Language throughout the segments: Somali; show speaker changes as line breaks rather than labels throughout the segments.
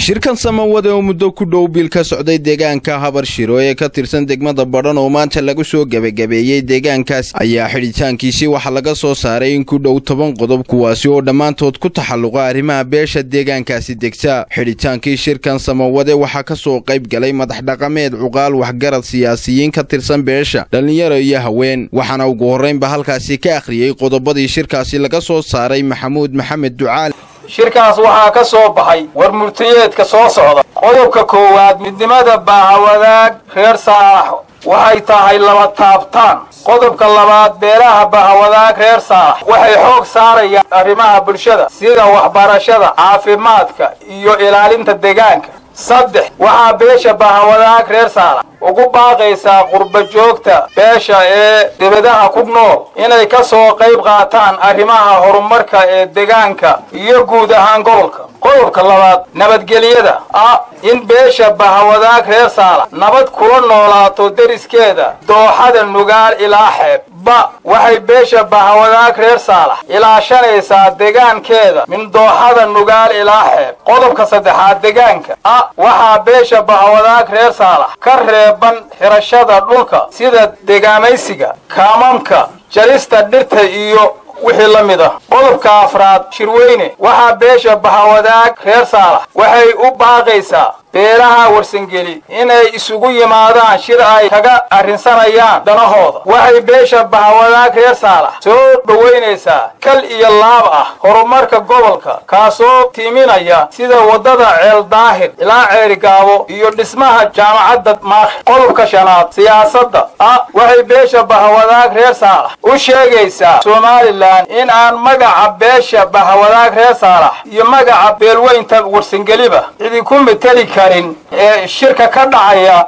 shirkan samawada oo muddo ku dhow bil ka socday deegaanka Habarshiro ee ka tirsan degmada Badhan oo maanta lagu soo gabagabeeyay deegaankaas ayaa xidhitaankiisii waxa laga soo saaray in ku dhow 10 qodob kuwaasi oo dhamaantood ku taxalluqa arrimaha beesha deegaankaasi degta. xidhitaankii shirkan samawada waxa ka soo qayb galay madax dhaqameed cuqaal waxgarad siyaasiyiin ka tirsan beesha dhalinyaro iyo haween, waxaana ugu horeynba halkaasi ka akhriyay qodobadii shirkaasi laga soo saaray Maxamuud Maxamed Ducaal.
shirkaas waxaa ka soo baxay war murtiyeedka soo socda. qodobka koowaad, midnimada bahawadaag reer Saalax waxay tahay laba taabtaan. qodobka labaad, beelaha bahawadaag reer Saalax waxay xoog saarayaan arrimaha bulshada sida waxbarashada, caafimaadka iyo ilaalinta deegaanka. saddex, waxaa beesha bahawadaag reer Saalax ugu baaqaysaa qurba joogta beesha ee dibadaha ku nool inay ka soo qayb qaataan arrimaha horumarka ee deegaanka iyo guud ahaan gobolka. qodobka labaad, nabadgelyada in beesha bahawadaag reer Saalax nabad kula noolaato deriskeeda dooxada Nugaal ilaa xeeb. waxay beesha bahawadaag reer Saalax ilaashanaysaa deegaankeeda min dooxada Nugaal ilaa xeeb. qodobka saddexaad, deegaanka waxaa beesha bahawadaag reer Saalax ka reeban xirashada dhulka sida deegaamaysiga, kaamamka, jarista dhirta iyo wixii la mid ah. qodobka afraad, shirweyne waxaa beesha bahawadaag reer Saalax waxay u baaqaysaa beelaha warsangeli inay isugu yimaadaan shir ay kaga arrinsanayaan danahooda. waxay beesha bahawadaag reer Saalax soo dhaweynaysaa kal iyo laab horumarka gobolka kaasoo tiiminaya sida wadada Ceel Daahir ilaa Ceerigaabo iyo dhismaha jaamacadda Maakh. qodobka shanaad, siyaasadda waxay beesha bahawadaag reer Saalax u sheegaysaa Soomaaliland in aan magaca beesha bahawadaag reer Saalax iyo magaca beelweynta warsangeliba idinku meteli karin ee shirka ka dhacaya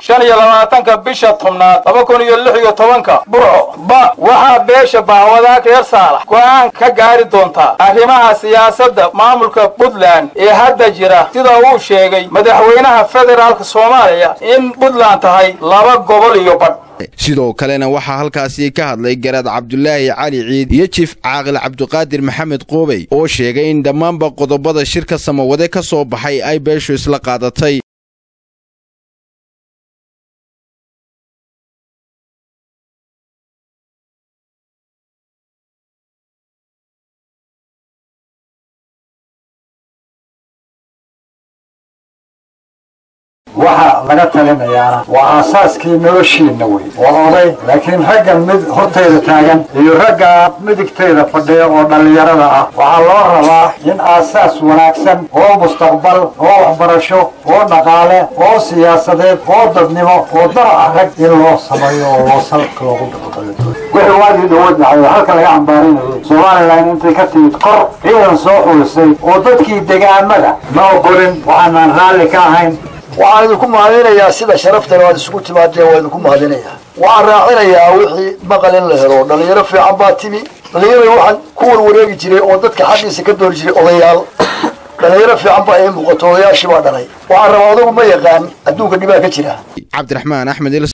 25 bisha 10 2016 Burco. waxaa beesha bahawadaag reer Saalax go'aan ka gaari doontaa arrimaha siyaasadda maamulka Puntland ee hadda jira sida uu sheegay madaxweynaha federaalka Soomaaliya in Puntland tahay laba gobol iyo badh.
sidoo kalena waxa halkaasi ka hadlay Garaad Cabdullaahi Cali Ciid iyo Chief Caaqil Cabdiqaadir Maxamed Qoobey oo sheegay in dhammaanba qodobada shirka samawada ka soo baxay ay beeshu isla qaadatay.
waxa laga talinayaa waa aasaaskii noloshiina way oday laakiin ragga mid hortayda taagan iyo ragga midigtayda fadhiya oo dhalinyarada waxaa loo rabaa in aasaas wanaagsan oo mustaqbal oo waxbarasho oo dhaqaale oo siyaasadeed oo dadnimo oo darac rag in loo sameeyo oo loo salka loogu dhaqo. wixii waadi dowladda halka laga cambaarinayo Soomaaliland intay ka timid qor ciidan soo xulisay oo dadkii deegaamada ma ogoleen waxaan raalli ka ahayn.
waxaan idinku mahadinayaa sida sharafta loo isugu timaadeen waa idinku mahadinayaa. waxaan raacinayaa wixii maqal in la helo dhalinyaro fiican baa timi. dhalinyaro waxaan ku warwareegi jiray oo dadka xaqiisa ka door jiray odayaal. dhalinyaro fiican baa ay muuqato odayaashii baa dhalay. waxaan rabaa odagu ma yaqaan adduunka dhibaa ka jira.
Cabdiraxmaan Axmed